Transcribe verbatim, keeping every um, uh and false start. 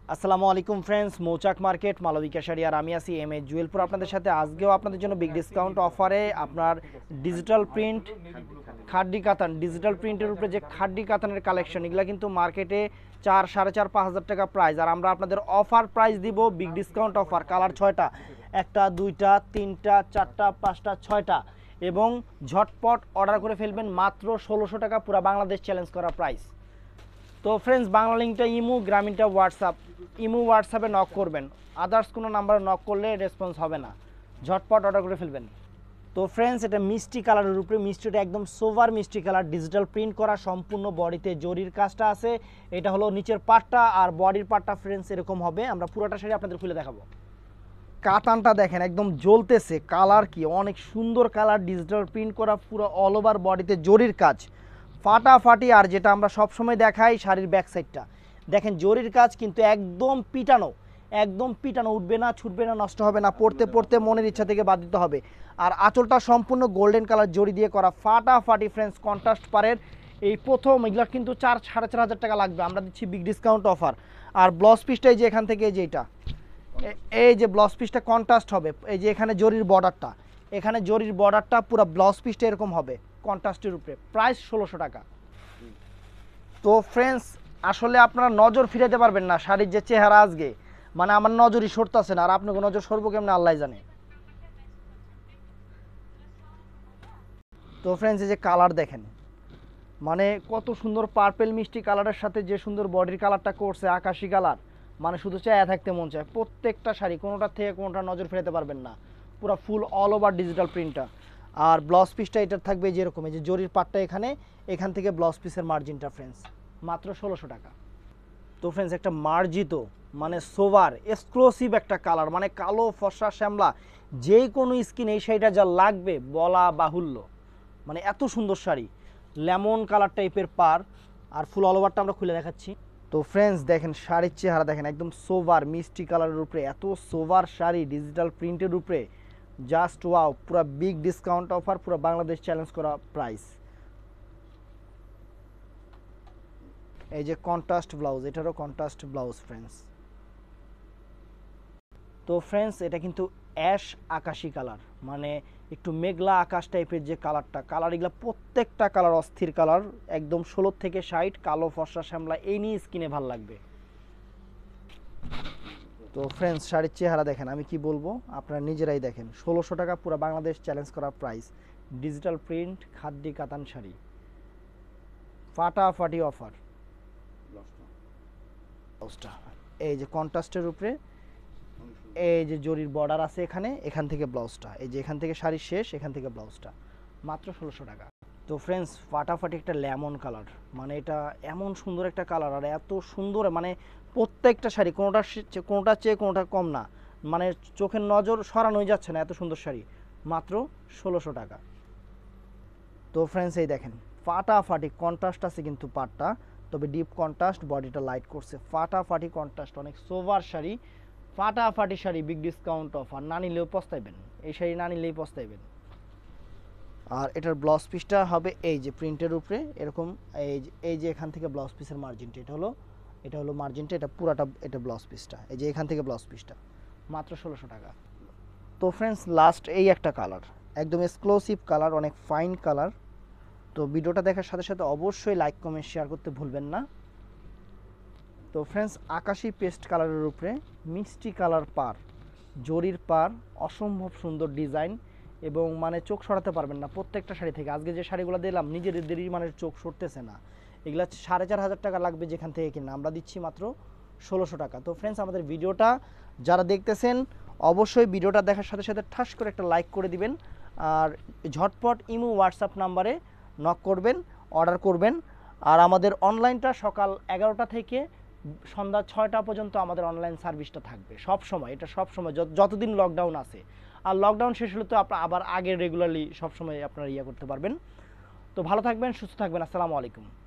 আসসালামু আলাইকুম ফ্রেন্ডস, মৌচাক মার্কেট মালবিকা শাড়ি আর আমি আছি এম এ জুয়েলপুর আপনাদের সাথে। আজকেও আপনাদের জন্য বিগ ডিসকাউন্ট অফারে আপনার ডিজিটাল প্রিন্ট খাড্ডি কাতান, ডিজিটাল প্রিন্টের উপরে যে খাড্ডি কাতানের কালেকশন, এগুলো কিন্তু মার্কেটে চার সাড়ে চার পাঁচ হাজার টাকা প্রাইস, আর আমরা আপনাদের অফার প্রাইস দিব বিগ ডিসকাউন্ট অফার। কালার ছয়টা, একটা দুইটা তিনটা চারটা পাঁচটা ছয়টা, এবং ঝটপট অর্ডার করে ফেলবেন মাত্র ষোলোশো টাকা, পুরো বাংলাদেশ চ্যালেঞ্জ করা প্রাইস। তো ফ্রেন্ডস, বাংলা লিঙ্কটা ইমো, গ্রামীণটা হোয়াটসঅ্যাপ। ইমো হোয়াটসঅ্যাপে নক করবেন, আদার্স কোনো নাম্বারে নক করলে রেসপন্স হবে না, ঝটপট অর্ডার করে ফেলবেন। তো ফ্রেন্ডস, এটা মিষ্টি কালারের উপরে, মিষ্টিটা একদম সোভার মিষ্টি কালার, ডিজিটাল প্রিন্ট করা, সম্পূর্ণ বডিতে জরির কাজটা আছে। এটা হলো নিচের পার্টটা, আর বডির পার্টটা ফ্রেন্ডস এরকম হবে। আমরা পুরোটা শাড়ি আপনাদের খুলে দেখাবো। কাতানটা দেখেন একদম জ্বলতেছে, কালার কি অনেক সুন্দর কালার, ডিজিটাল প্রিন্ট করা, পুরো অল ওভার বডিতে জরির কাজ, ফাটাফাটি। আর যেটা আমরা সবসময় দেখাই, শাড়ির ব্যাক সাইডটা দেখেন জরির কাজ কিন্তু একদম পিটানো, একদম পিটানো, উঠবে না, ছুটবে না, নষ্ট হবে না, পড়তে পড়তে মনের ইচ্ছা থেকে বাদ দিতে হবে। আর আঁচলটা সম্পূর্ণ গোল্ডেন কালার জরি দিয়ে করা, ফাটাফাটি ফ্রেন্ডস। কন্ট্রাস্ট পারের এই প্রথম, এগুলো কিন্তু চার সাড়ে চার হাজার টাকা লাগবে, আমরা দিচ্ছি বিগ ডিসকাউন্ট অফার। আর ব্লাউজ পিসটাই যে এখান থেকে, এই যে এটা, এই যে ব্লাউজ পিসটা কন্ট্রাস্ট হবে, এই যে এখানে জরির বর্ডারটা, এখানে জরির বর্ডারটা পুরো ব্লাউজ পিসটা এরকম হবে কন্ট্রাস্টের উপরে, প্রাইস ষোলোশো টাকা। তো ফ্রেন্ডস, আসলে আপনারা নজর ফিরাতে পারবেন না শাড়ির যে চেহারা আজকে, মানে আমার নজরই সরতেছে না, আর আপনাকে নজর সরবো কেমন আল্লাহ জানে। তো ফ্রেন্ডস, এই যে কালার দেখেন, মানে কত সুন্দর পার্পেল মিষ্টি কালারের সাথে যে সুন্দর বডির কালারটা করছে, আকাশি কালার, মানে শুধু চায়া থাকতে মন চায়। প্রত্যেকটা শাড়ি কোনোটার থেকে কোনোটা নজর ফেরাতে পারবেন না, পুরো ফুল অল ওভার ডিজিটাল প্রিন্টটা। আর ব্লাউজ পিসটা এটার থাকবে যেরকম, এই যে জরির পাটটা এখানে, এখান থেকে ব্লাউজ পিসের মার্জিনটা ফ্রেন্ডস মাত্র ষোলোশো টাকা। তো ফ্রেন্ডস, একটা মার্জিত মানে সোভার এক্সক্লুসিভ একটা কালার, মানে কালো ফর্সা শ্যামলা, যে কোনো স্কিন এই শাড়িটা যা লাগবে বলা বাহুল্য, মানে এত সুন্দর শাড়ি। লেমন কালার টাইপের পার, আর ফুল অল ওভারটা আমরা খুলে দেখাচ্ছি। তো ফ্রেন্ডস দেখেন শাড়ির চেহারা দেখেন, একদম সোভার মিষ্টি কালারের উপরে এত সোভার শাড়ি ডিজিটাল প্রিন্টের উপরে, জাস্ট ওয়াও, পুরো বিগ ডিসকাউন্ট অফার, পুরো বাংলাদেশ চ্যালেঞ্জ করা প্রাইস। এই যে কন্ট্রাস্ট ব্লাউজ, এটারও কন্ট্রাস্ট ব্লাউজ ফ্রেন্ডস। তো ফ্রেন্ডস, এটা কিন্তু অ্যাশ আকাশি কালার, মানে একটু মেঘলা আকাশ টাইপের যে কালারটা, কালার এগুলো প্রত্যেকটা কালার অস্থির কালার, একদম ষোলো থেকে ষাট, কালো ফর্সা শ্যামলা, এই নিয়ে স্কিনে ভাল লাগবে। তো ফ্রেন্ডস, শাড়ির চেহারা দেখেন, আমি কি বলবো, আপনারা নিজেরাই দেখেন। ষোলোশো টাকা, পুরো বাংলাদেশ চ্যালেঞ্জ করা প্রাইস, ডিজিটাল প্রিন্ট খাদ্দি কাতান শাড়ি, ফাটাফাটি অফার। এই যে কন্ট্রাস্টের উপরে, এই যে জরির বর্ডার আছে এখানে, এখান থেকে ব্লাউজটা, এই যে এখান থেকে শাড়ির শেষ, এখান থেকে ব্লাউজটা, মাত্র ষোলোশো টাকা। তো ফ্রেন্ডস, ফাটাফাটি একটা লেমন কালার, মানে এটা এমন সুন্দর একটা কালার, আর এত সুন্দর, মানে প্রত্যেকটা শাড়ি কোনোটা কোনোটার চেয়ে কোনোটা কম না, মানে চোখের নজর সরানোই যাচ্ছে না, এত সুন্দর শাড়ি, মাত্র ষোলোশো টাকা। তো ফ্রেন্ডস, এই দেখেন ফাটাফাটি কন্ট্রাস্ট আছে কিন্তু পাটটা, তবে ডিপ কন্ট্রাস্ট, বডিটা লাইট করছে, ফাটাফাটি কন্ট্রাস্ট, অনেক সোভার শাড়ি, ফাটাফাটি শাড়ি, বিগ ডিসকাউন্ট অফার, না নিলেও পস্তাইবেন, এই শাড়ি না নিলেই পস্তাইবেন। আর এটার ব্লাউজ পিসটা হবে এই যে প্রিন্টের উপরে এরকম, এই যে এই যে এখান থেকে ব্লাউজ পিসের মার্জিনটা, এটা হলো এটা হলো মার্জিনটা, এটা পুরাটা, এটা ব্লাউজ পিসটা, এই যে এখান থেকে ব্লাউজ পিসটা, মাত্র ষোলোশো টাকা। তো ফ্রেন্ডস, লাস্ট এই একটা কালার, একদম এক্সক্লুসিভ কালার, অনেক ফাইন কালার। তো ভিডিওটা দেখার সাথে সাথে অবশ্যই লাইক কমেন্ট শেয়ার করতে ভুলবেন না। তো ফ্রেন্ডস, আকাশি পেস্ট কালারের উপরে মিষ্টি কালার পার, জরির পার, অসম্ভব সুন্দর ডিজাইন, এবং মানে চোখ সরাতে পারবেন না প্রত্যেকটা শাড়ি থেকে। আজকে যে শাড়িগুলো দিলাম নিজেদেরই মানে চোখ সরতেছে না, এগুলা সাড়ে চার হাজার টাকা লাগবে যেখান থেকে কিনা, আমরা দিচ্ছি মাত্র ষোলোশো টাকা। তো ফ্রেন্ডস, আমাদের ভিডিওটা যারা দেখতেছেন অবশ্যই ভিডিওটা দেখার সাথে সাথে ঠাস করে একটা লাইক করে দিবেন, আর ঝটপট ইমো হোয়াটসঅ্যাপ নাম্বারে নক করবেন, অর্ডার করবেন। আর আমাদের অনলাইনটা সকাল এগারোটা থেকে সন্ধ্যা ছয়টা পর্যন্ত আমাদের অনলাইন সার্ভিসটা থাকবে সব সময়, এটা সব সময় যতদিন লকডাউন আছে। আর লকডাউন শেষ হলে তো আপনার আবার আগে রেগুলারলি সব সময় আপনারা ইয়ে করতে পারবেন। তো ভালো থাকবেন, সুস্থ থাকবেন, আসসালামু আলাইকুম।